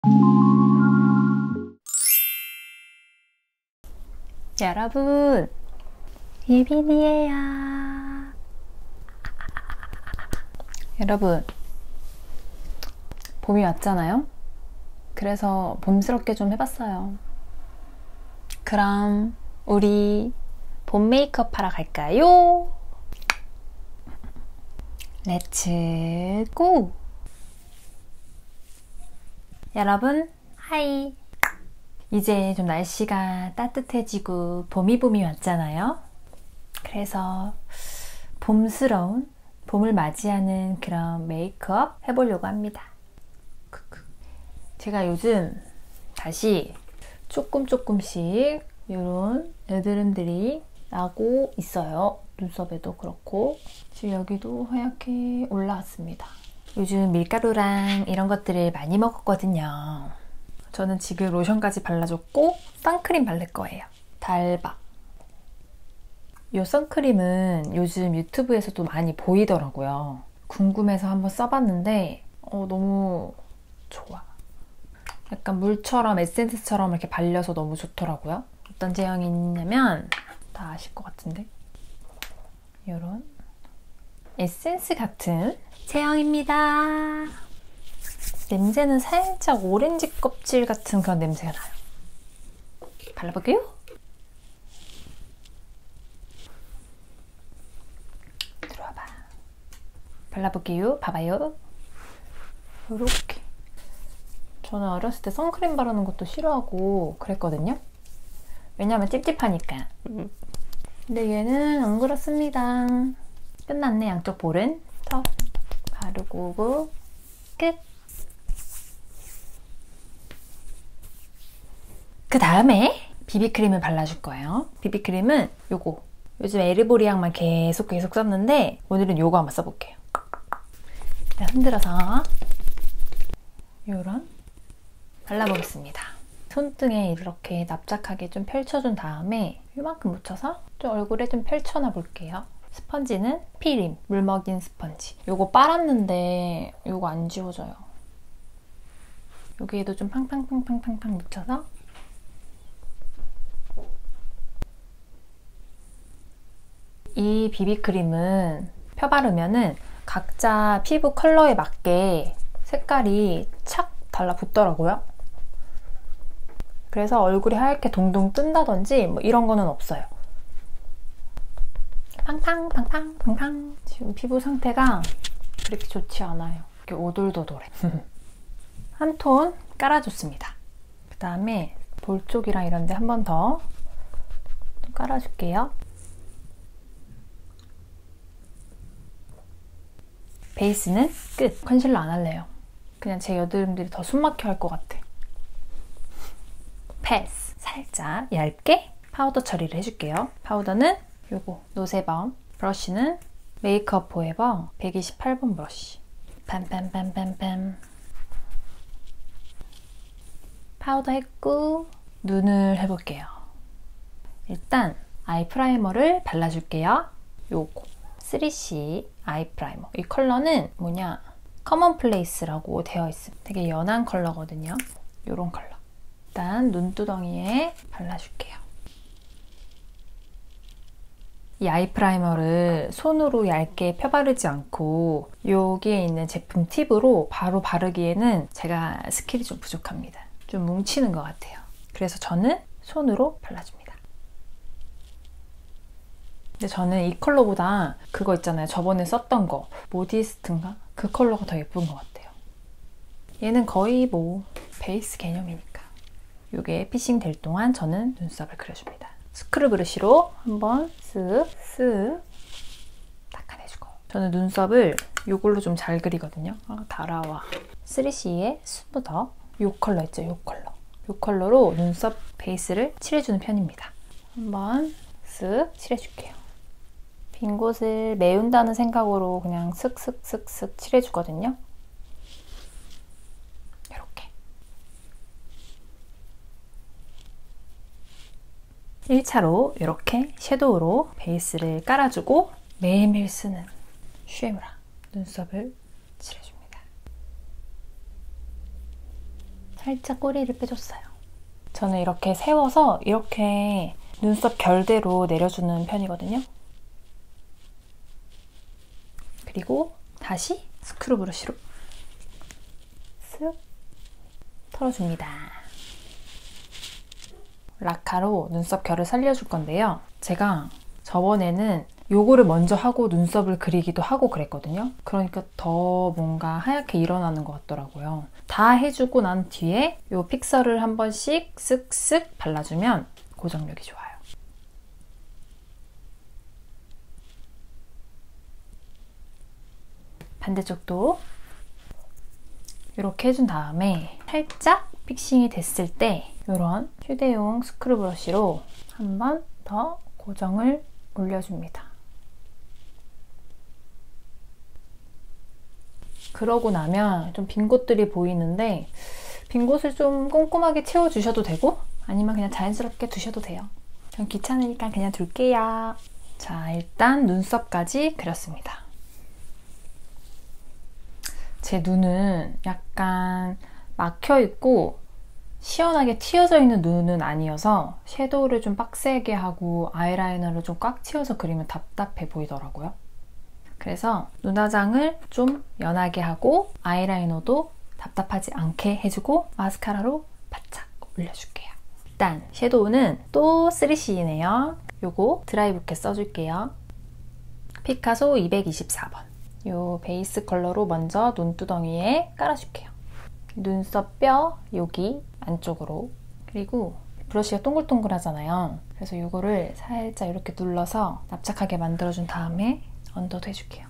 여러분, 예빈이에요. 여러분, 봄이 왔잖아요? 그래서 봄스럽게 좀 해봤어요. 그럼 우리 봄 메이크업 하러 갈까요? 렛츠 고! 여러분, 하이! 이제 좀 날씨가 따뜻해지고 봄이 왔잖아요. 그래서 봄스러운 봄을 맞이하는 그런 메이크업 해보려고 합니다. 제가 요즘 다시 조금씩 이런 여드름들이 나고 있어요. 눈썹에도 그렇고 지금 여기도 하얗게 올라왔습니다. 요즘 밀가루랑 이런 것들을 많이 먹었거든요. 저는 지금 로션까지 발라줬고 선크림 바를 거예요. 달박. 이 선크림은 요즘 유튜브에서도 많이 보이더라고요. 궁금해서 한번 써봤는데 너무 좋아. 약간 물처럼 에센스처럼 이렇게 발려서 너무 좋더라고요. 어떤 제형이 있냐면 다 아실 것 같은데 이런 에센스 같은 제형입니다. 냄새는 살짝 오렌지 껍질 같은 그런 냄새가 나요. 발라볼게요. 들어와봐. 발라볼게요. 봐봐요. 이렇게. 저는 어렸을 때 선크림 바르는 것도 싫어하고 그랬거든요. 왜냐면 찝찝하니까. 근데 얘는 안 그렇습니다. 끝났네. 양쪽 볼은. 더 바르고 오고 끝. 그 다음에 비비크림을 발라줄 거예요. 비비크림은 요거. 요즘 에르보리앙만 계속 썼는데 오늘은 요거 한번 써볼게요. 일단 흔들어서 요런 발라보겠습니다. 손등에 이렇게 납작하게 좀 펼쳐준 다음에 요만큼 묻혀서 좀 얼굴에 좀 펼쳐놔 볼게요. 스펀지는 피림, 물 먹인 스펀지. 요거 빨았는데 요거 안 지워져요. 여기에도 좀 팡팡팡팡팡팡 묻혀서 이 비비크림은 펴바르면은 각자 피부 컬러에 맞게 색깔이 착 달라붙더라고요. 그래서 얼굴이 하얗게 동동 뜬다든지 뭐 이런 거는 없어요. 팡팡팡팡팡팡. 지금 피부 상태가 그렇게 좋지 않아요. 이렇게 오돌도돌해. 한 톤 깔아줬습니다. 그 다음에 볼 쪽이랑 이런 데 한 번 더 깔아줄게요. 베이스는 끝! 컨실러 안 할래요. 그냥 제 여드름들이 더 숨막혀 할 것 같아. 패스! 살짝 얇게 파우더 처리를 해줄게요. 파우더는 요거 노세범, 브러쉬는 메이크업 포에버 128번 브러쉬. 빰빰빰빰빰. 파우더 했고 눈을 해볼게요. 일단 아이 프라이머를 발라줄게요. 요거 3C 아이 프라이머. 이 컬러는 뭐냐? 커먼 플레이스라고 되어 있습니다. 되게 연한 컬러거든요. 요런 컬러. 일단 눈두덩이에 발라줄게요. 이 아이 프라이머를 손으로 얇게 펴바르지 않고 여기에 있는 제품 팁으로 바로 바르기에는 제가 스킬이 좀 부족합니다. 좀 뭉치는 것 같아요. 그래서 저는 손으로 발라줍니다. 근데 저는 이 컬러보다 그거 있잖아요. 저번에 썼던 거 모디스트인가? 그 컬러가 더 예쁜 것 같아요. 얘는 거의 뭐 베이스 개념이니까. 이게 피싱 될 동안 저는 눈썹을 그려줍니다. 스크류 브러쉬로 한번 쓱쓱 닦아내주고. 저는 눈썹을 이걸로 좀 잘 그리거든요. 달아와. 3CE의 스무더. 이 컬러 있죠? 이 컬러. 이 컬러로 눈썹 베이스를 칠해주는 편입니다. 한번 쓱 칠해줄게요. 빈 곳을 메운다는 생각으로 그냥 슥슥슥슥 칠해주거든요. 이렇게. 1차로 이렇게 섀도우로 베이스를 깔아주고 매일매일 쓰는 슈에무라 눈썹을 칠해줍니다. 살짝 꼬리를 빼줬어요. 저는 이렇게 세워서 이렇게 눈썹 결대로 내려주는 편이거든요. 그리고 다시 스크류 브러쉬로 쓱 털어줍니다. 라카로 눈썹 결을 살려줄 건데요. 제가 저번에는 요거를 먼저 하고 눈썹을 그리기도 하고 그랬거든요. 그러니까 더 뭔가 하얗게 일어나는 것 같더라고요. 다 해주고 난 뒤에 요 픽서를 한 번씩 쓱쓱 발라주면 고정력이 좋아요. 반대쪽도 이렇게 해준 다음에 살짝 픽싱이 됐을 때 이런 휴대용 스크류 브러쉬로 한 번 더 고정을 올려줍니다. 그러고 나면 좀 빈 곳들이 보이는데 빈 곳을 좀 꼼꼼하게 채워주셔도 되고 아니면 그냥 자연스럽게 두셔도 돼요. 전 귀찮으니까 그냥 둘게요. 자, 일단 눈썹까지 그렸습니다. 제 눈은 약간 막혀있고 시원하게 튀어져 있는 눈은 아니어서 섀도우를 좀 빡세게 하고 아이라이너를 좀 꽉 채워서 그리면 답답해 보이더라고요. 그래서 눈화장을 좀 연하게 하고 아이라이너도 답답하지 않게 해주고 마스카라로 바짝 올려줄게요. 일단 섀도우는 또 3CE네요. 요거 드라이 부켓 써줄게요. 피카소 224번. 요 베이스 컬러로 먼저 눈두덩이에 깔아줄게요. 눈썹 뼈 여기 안쪽으로. 그리고 브러쉬가 동글동글하잖아요. 그래서 요거를 살짝 이렇게 눌러서 납작하게 만들어준 다음에 언더도 해줄게요.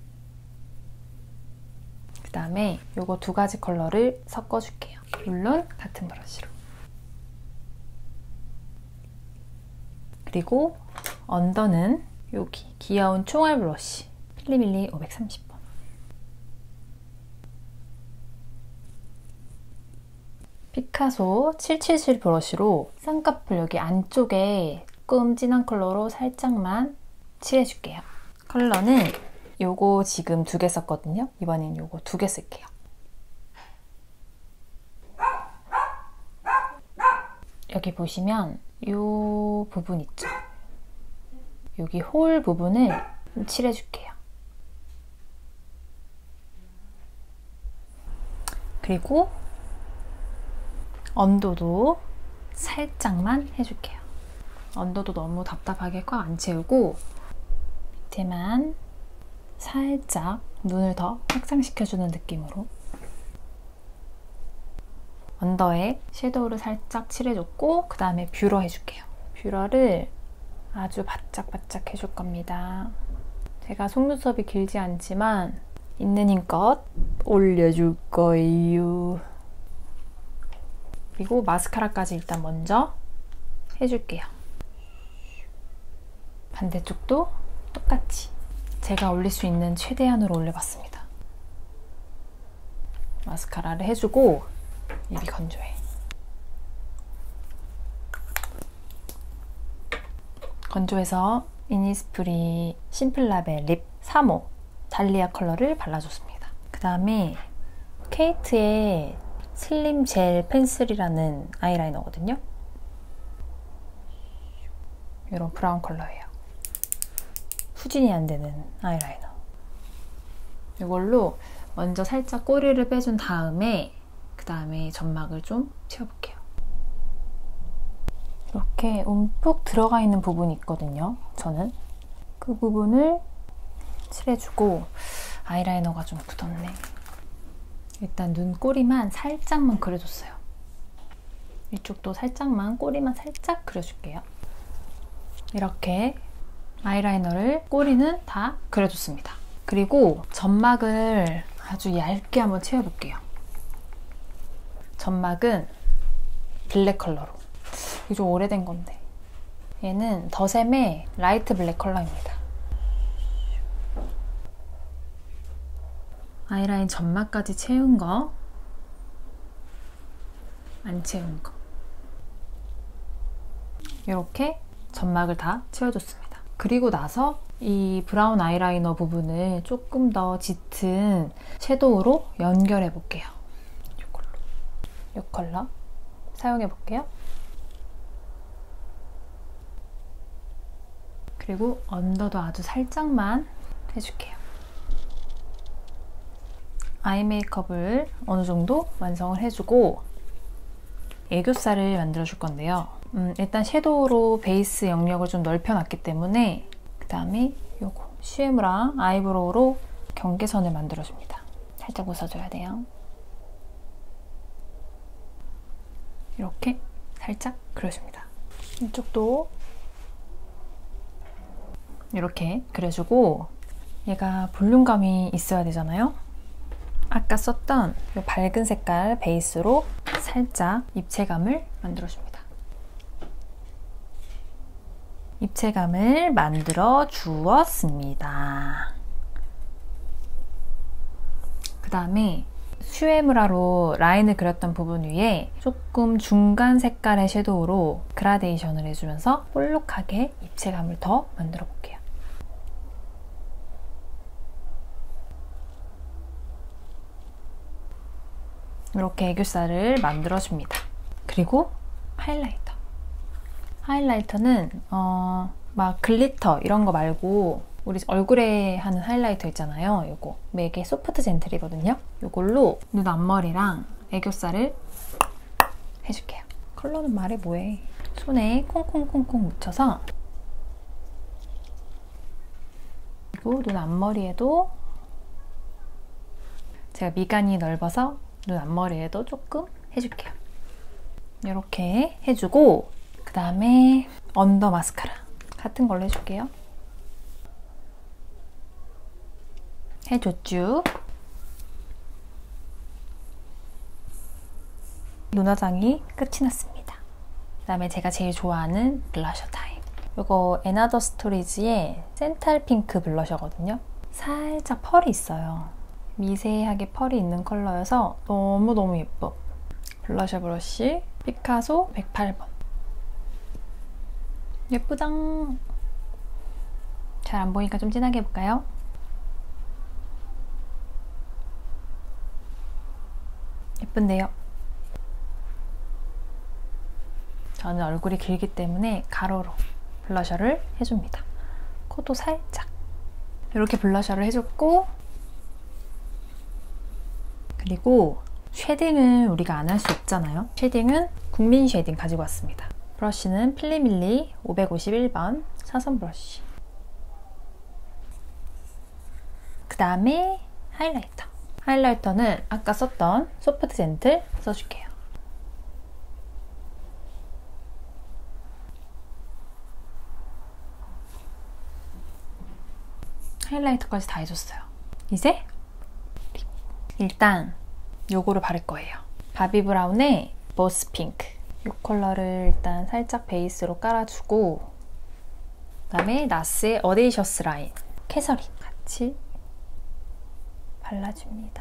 그 다음에 요거 두 가지 컬러를 섞어줄게요. 물론 같은 브러쉬로. 그리고 언더는 여기 귀여운 총알 브러쉬 필리밀리 530번. 피카소 777 브러쉬로 쌍꺼풀 여기 안쪽에 조금 진한 컬러로 살짝만 칠해줄게요. 컬러는 요거 지금 2개 썼거든요. 이번엔 요거 2개 쓸게요. 여기 보시면 요 부분 있죠? 여기 홀 부분을 좀 칠해줄게요. 그리고 언더도 살짝만 해줄게요. 언더도 너무 답답하게 꽉 안 채우고 밑에만 살짝 눈을 더 확장시켜주는 느낌으로 언더에 섀도우를 살짝 칠해줬고 그 다음에 뷰러 해줄게요. 뷰러를 아주 바짝바짝 해줄 겁니다. 제가 속눈썹이 길지 않지만 있는 힘껏 올려줄 거예요. 그리고 마스카라까지 일단 먼저 해줄게요. 반대쪽도 똑같이 제가 올릴 수 있는 최대한으로 올려봤습니다. 마스카라를 해주고 입이 건조해. 건조해서 이니스프리 심플라베 립 3호 달리아 컬러를 발라줬습니다. 그 다음에 케이트의 슬림 젤 펜슬이라는 아이라이너거든요. 이런 브라운 컬러예요. 후진이 안 되는 아이라이너. 이걸로 먼저 살짝 꼬리를 빼준 다음에 그 다음에 점막을 좀 채워볼게요. 이렇게 움푹 들어가 있는 부분이 있거든요. 저는 그 부분을 칠해주고 아이라이너가 좀 굳었네. 일단 눈꼬리만 살짝만 그려줬어요. 이쪽도 살짝만 꼬리만 살짝 그려줄게요. 이렇게 아이라이너를 꼬리는 다 그려줬습니다. 그리고 점막을 아주 얇게 한번 채워볼게요. 점막은 블랙 컬러로. 이게 좀 오래된 건데 얘는 더샘의 라이트 블랙 컬러입니다. 아이라인 점막까지 채운 거, 안 채운 거 이렇게 점막을 다 채워줬습니다. 그리고 나서 이 브라운 아이라이너 부분을 조금 더 짙은 섀도우로 연결해 볼게요. 이걸로. 이 컬러 사용해 볼게요. 그리고 언더도 아주 살짝만 해줄게요. 아이 메이크업을 어느 정도 완성을 해주고 애교살을 만들어줄 건데요. 일단 섀도우로 베이스 영역을 좀 넓혀놨기 때문에 그 다음에 요거 슈에무랑 아이브로우로 경계선을 만들어줍니다. 살짝 웃어줘야 돼요. 이렇게 살짝 그려줍니다. 이쪽도 이렇게 그려주고 얘가 볼륨감이 있어야 되잖아요. 아까 썼던 이 밝은 색깔 베이스로 살짝 입체감을 만들어줍니다. 입체감을 만들어 주었습니다. 그 다음에 슈에무라로 라인을 그렸던 부분 위에 조금 중간 색깔의 섀도우로 그라데이션을 해주면서 볼록하게 입체감을 더 만들어 볼게요. 이렇게 애교살을 만들어줍니다. 그리고 하이라이터. 하이라이터는 막 글리터 이런 거 말고 우리 얼굴에 하는 하이라이터 있잖아요. 요거 맥의 소프트 젠틀이거든요. 요걸로 눈 앞머리랑 애교살을 해줄게요. 컬러는 말해 뭐해. 손에 콩콩콩콩 묻혀서 그리고 눈 앞머리에도 제가 미간이 넓어서 눈 앞머리에도 조금 해줄게요. 이렇게 해주고 그 다음에 언더 마스카라 같은 걸로 해줄게요. 해줬죠. 눈화장이 끝이 났습니다. 그 다음에 제가 제일 좋아하는 블러셔 타임. 이거 애나더 스토리지의 센탈 핑크 블러셔거든요. 살짝 펄이 있어요. 미세하게 펄이 있는 컬러여서 너무너무 예뻐. 블러셔 브러쉬 피카소 108번. 예쁘당. 잘 안 보이니까 좀 진하게 해볼까요? 예쁜데요? 저는 얼굴이 길기 때문에 가로로 블러셔를 해줍니다. 코도 살짝. 이렇게 블러셔를 해줬고 그리고 쉐딩은 우리가 안 할 수 없잖아요. 쉐딩은 국민 쉐딩 가지고 왔습니다. 브러쉬는 필리밀리 551번 사선 브러쉬. 그 다음에 하이라이터. 하이라이터는 아까 썼던 소프트 젠틀 써줄게요. 하이라이터까지 다 해줬어요. 이제 일단 요거를 바를 거예요. 바비 브라운의 보스 핑크. 이 컬러를 일단 살짝 베이스로 깔아주고 그다음에 나스의 어데이셔스 라인 캐서린 같이 발라줍니다.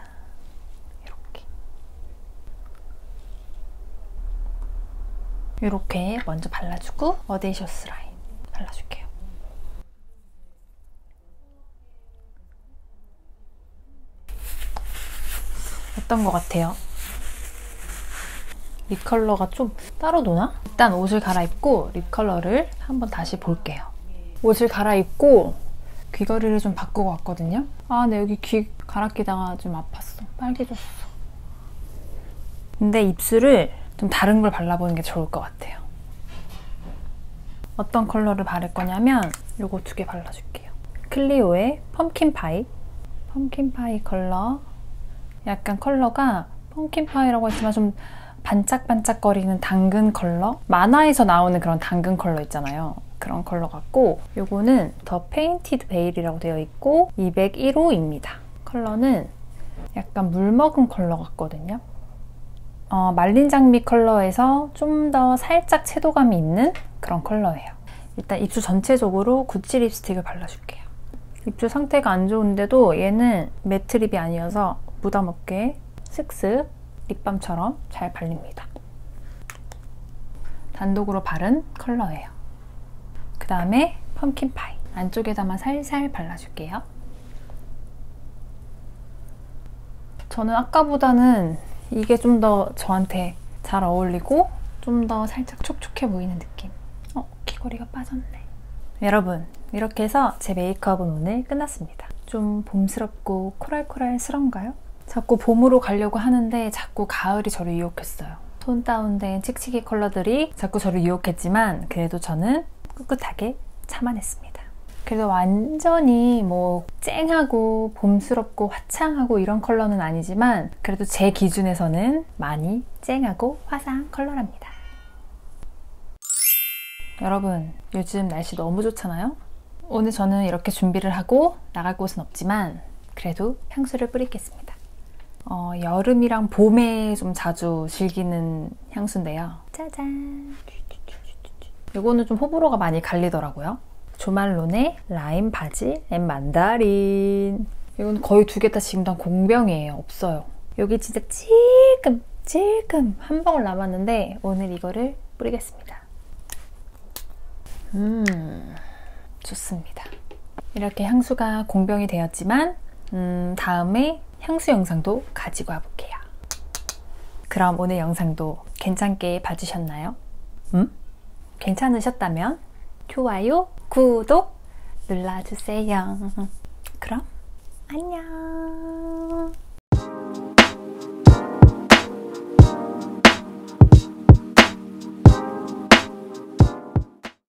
이렇게 먼저 발라주고 어데이셔스 라인 발라줄게요. 어떤 것 같아요? 립 컬러가 좀 따로 노나? 일단 옷을 갈아입고 립 컬러를 한번 다시 볼게요. 옷을 갈아입고 귀걸이를 좀 바꾸고 왔거든요. 아, 네, 여기 귀 갈아 끼다가 좀 아팠어. 빨개졌어. 근데 입술을 좀 다른 걸 발라보는 게 좋을 것 같아요. 어떤 컬러를 바를 거냐면 요거 2개 발라줄게요. 클리오의 펌킨파이. 펌킨파이 컬러. 약간 컬러가 펌킨파이라고 했지만 좀 반짝반짝거리는 당근 컬러? 만화에서 나오는 그런 당근 컬러 있잖아요. 그런 컬러 같고 요거는 더 페인티드 베일이라고 되어 있고 201호입니다. 컬러는 약간 물먹은 컬러 같거든요. 말린 장미 컬러에서 좀 더 살짝 채도감이 있는 그런 컬러예요. 일단 입술 전체적으로 구찌 립스틱을 발라줄게요. 입술 상태가 안 좋은데도 얘는 매트 립이 아니어서 부담 없게 슥슥 립밤처럼 잘 발립니다. 단독으로 바른 컬러예요. 그 다음에 펌킨파이 안쪽에다만 살살 발라줄게요. 저는 아까보다는 이게 좀 더 저한테 잘 어울리고 좀 더 살짝 촉촉해 보이는 느낌. 귀걸이가 빠졌네. 여러분, 이렇게 해서 제 메이크업은 오늘 끝났습니다. 좀 봄스럽고 코랄코랄스러운가요? 자꾸 봄으로 가려고 하는데 자꾸 가을이 저를 유혹했어요. 톤 다운된 칙칙이 컬러들이 자꾸 저를 유혹했지만 그래도 저는 꿋꿋하게 참아냈습니다. 그래도 완전히 뭐 쨍하고 봄스럽고 화창하고 이런 컬러는 아니지만 그래도 제 기준에서는 많이 쨍하고 화사한 컬러랍니다. 여러분, 요즘 날씨 너무 좋잖아요? 오늘 저는 이렇게 준비를 하고 나갈 곳은 없지만 그래도 향수를 뿌리겠습니다. 여름이랑 봄에 좀 자주 즐기는 향수인데요. 짜잔! 이거는 좀 호불호가 많이 갈리더라고요. 조말론의 라임 바질 앤 만다린. 이건 거의 두 개 다 지금 다 공병이에요. 없어요. 여기 진짜 찔끔 한 방울 남았는데 오늘 이거를 뿌리겠습니다. 좋습니다. 이렇게 향수가 공병이 되었지만 다음에 향수 영상도 가지고 와볼게요. 그럼 오늘 영상도 괜찮게 봐주셨나요? 괜찮으셨다면 좋아요, 구독 눌러주세요. 그럼 안녕.